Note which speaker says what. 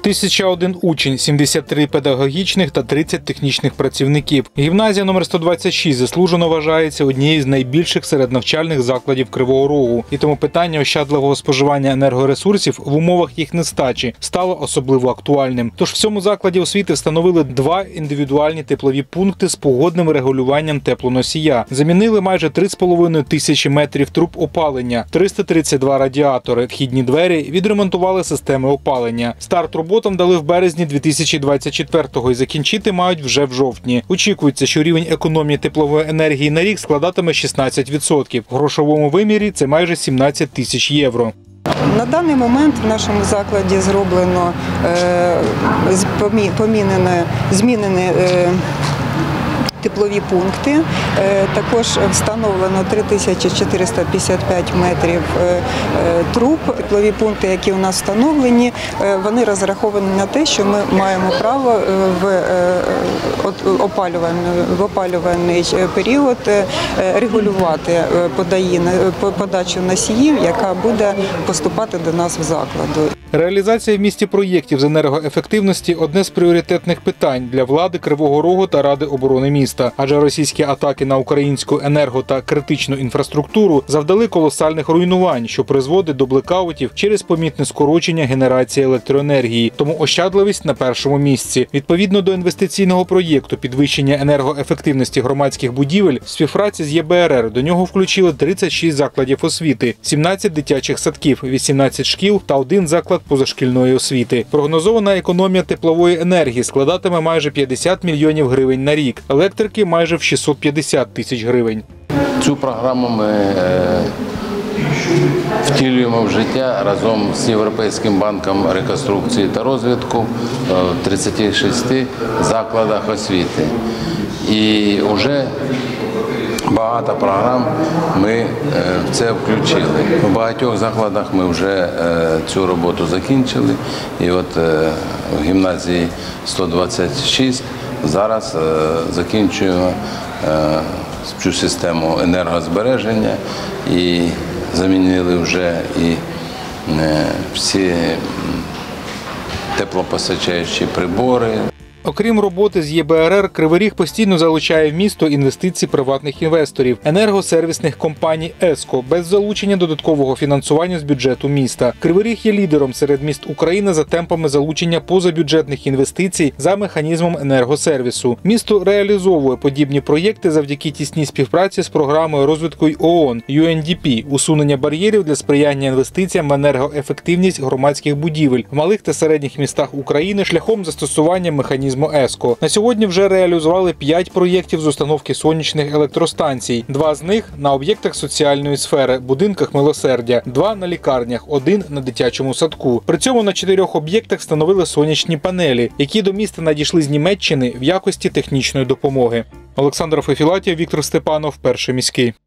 Speaker 1: 1001 учень, 73 педагогічних та 30 технічних працівників. Гімназія номер 126 заслужено вважається однією з найбільших серед навчальних закладів Кривого Рогу. І тому питання ощадливого споживання енергоресурсів в умовах їх нестачі стало особливо актуальним. Тож в цьому закладі освіти встановили 2 індивідуальні теплові пункти з погодним регулюванням теплоносія. Замінили майже 3,5 тисячі метрів труб опалення, 332 радіатори, вхідні двері, відремонтували системи опалення. Старт роботам дали в березні 2024-го і закінчити мають вже в жовтні. Очікується, що рівень економії теплової енергії на рік складатиме 16%. В грошовому вимірі це майже 17 тисяч євро.
Speaker 2: На даний момент в нашому закладі зроблено, змінені теплові пункти. Також встановлено 3455 метрів труб. Теплові пункти, які у нас встановлені, вони розраховані на те, що ми маємо право в опалювальний період регулювати подачу носіїв, яка буде поступати до нас в закладу.
Speaker 1: Реалізація в місті проєктів з енергоефективності – одне з пріоритетних питань для влади Кривого Рогу та Ради оборони міста. Адже російські атаки на українську енерго та критичну інфраструктуру завдали колосальних руйнувань, що призводить до блекаутів через помітне скорочення генерації електроенергії. Тому ощадливість на першому місці. Відповідно до інвестиційного проєкту підвищення енергоефективності громадських будівель, в співпраці з ЄБРР до нього включили 36 закладів освіти, 17 дитячих садків, 18 шкіл та 1 заклад позашкільної освіти. Прогнозована економія теплової енергії складатиме майже 50 мільйонів гривень на рік. Електрики – майже в 650 тисяч гривень.
Speaker 3: Цю програму ми втілюємо в життя разом з Європейським банком реконструкції та розвитку в 36 закладах освіти. І вже багато програм ми в це включили. У багатьох закладах ми вже цю роботу закінчили. І от в гімназії 126 зараз закінчуємо цю систему енергозбереження і замінили вже і всі теплопостачаючі прибори.
Speaker 1: Окрім роботи з ЄБРР, Кривий Ріг постійно залучає в місто інвестиції приватних інвесторів, енергосервісних компаній «Еско» без залучення додаткового фінансування з бюджету міста. Кривий Ріг є лідером серед міст України за темпами залучення позабюджетних інвестицій за механізмом енергосервісу. Місто реалізовує подібні проєкти завдяки тісній співпраці з програмою розвитку ООН UNDP – усунення бар'єрів для сприяння інвестиціям в енергоефективність громадських будівель в малих та середніх містах України шляхом застосування механізму «Еско». На сьогодні вже реалізували 5 проєктів з установки сонячних електростанцій. 2 з них – на об'єктах соціальної сфери, будинках милосердя, 2 – на лікарнях, 1 – на дитячому садку. При цьому на 4 об'єктах встановили сонячні панелі, які до міста надійшли з Німеччини в якості технічної допомоги. Олександр Фефілатєв, Віктор Степанов, Перший міський.